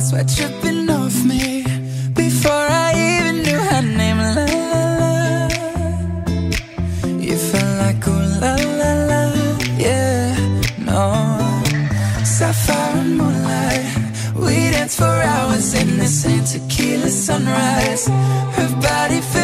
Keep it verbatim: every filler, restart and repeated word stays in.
sweat dripping off me before I even knew her name. La la la, you felt like ooh la la la, yeah, no. Sapphire and moonlight, we danced for hours in the same tequila sunrise. Her body